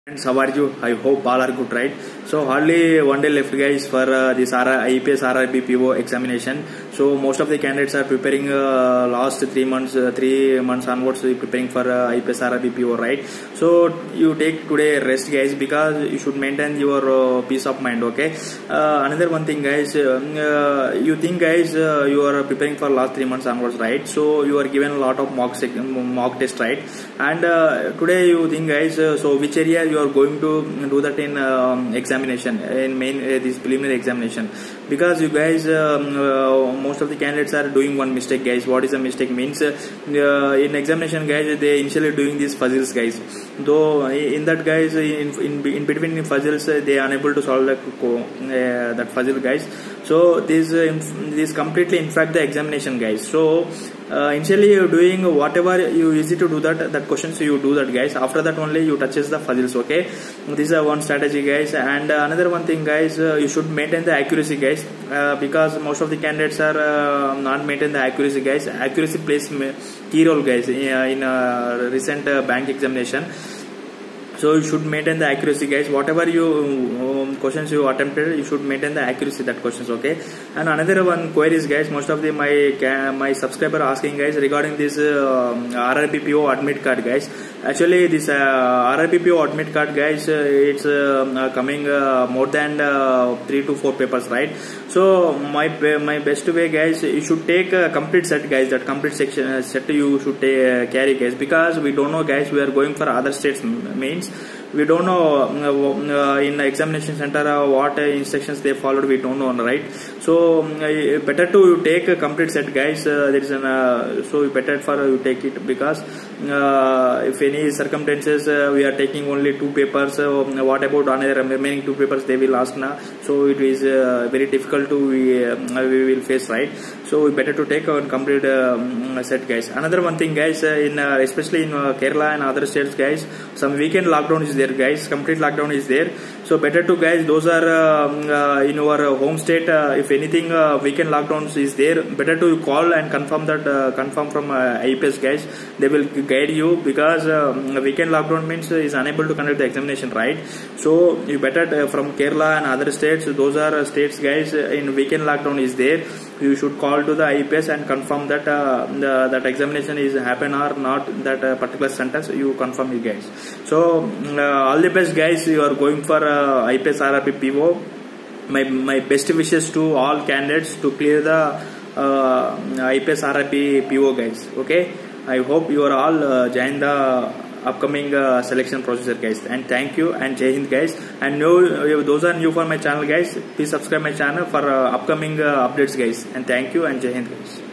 Friends, how are you? I hope all are good, right? So hardly one day left, guys, for this IPS RRB PO examination. So most of the candidates are preparing last 3 months onwards, preparing for IPS RRB PO, right? So you take today rest, guys, because you should maintain your peace of mind. Okay. Another one thing, guys, you think, guys, you are preparing for last 3 months onwards, right? So you are given a lot of mock test, right? And today you think, guys, so which area you are going to do that in examination, in main this preliminary examination, because you guys most of the candidates are doing one mistake, guys. What is the mistake means? In examination, guys, they initially doing these puzzles, guys. Though in that, guys, in between the puzzles, they are unable to solve that puzzle, guys. So this completely infect the examination, guys. So initially you doing whatever you easy to do that questions, you do that, guys. After that only you touches the puzzles. Okay, this is one strategy, guys. And another one thing, guys, you should maintain the accuracy, guys, because most of the candidates are not maintain the accuracy, guys. Accuracy plays key role, guys, in recent bank examination. So you should maintain the accuracy, guys. Whatever you questions you attempted, you should maintain the accuracy that questions. Okay. And another one queries, guys. Most of the my subscriber asking, guys, regarding this RRBPO admit card, guys. Actually, this RRBPO admit card, guys, it's coming more than 3 to 4 papers, right? So my best way, guys, you should take a complete set, guys. That complete section set you should carry, guys, because we don't know, guys, we are going for other states means. We don't know in the examination center what instructions they followed. We don't know, right? So better to take a complete set, guys. There is an so better for you take it, because if any circumstances we are taking only 2 papers, what about another remaining 2 papers they will ask now. So it is very difficult to we will face, right? So we better to take a complete set, guys. Another one thing, guys, in especially in Kerala and other states, guys, some weekend lockdown is there, guys. Complete lockdown is there. So better to, guys, those are in our home state. If anything weekend lockdowns is there, better to call and confirm that confirm from IPS, guys. They will guide you, because weekend lockdown means is unable to conduct the examination, right? So you better from Kerala and other states, those are states, guys, in weekend lockdown is there. You should call to the IPS and confirm that that examination is happen or not, that particular sentence you confirm, you guys. So all the best, guys. You are going for IPS RRB PO. My best wishes to all candidates to clear the IPS RRB PO, guys. Okay, I hope you are all join the upcoming selection procedure, guys. And thank you, and Jai Hind, guys. And those are new for my channel, guys, please subscribe my channel for upcoming updates, guys. And thank you, and Jai Hind, guys.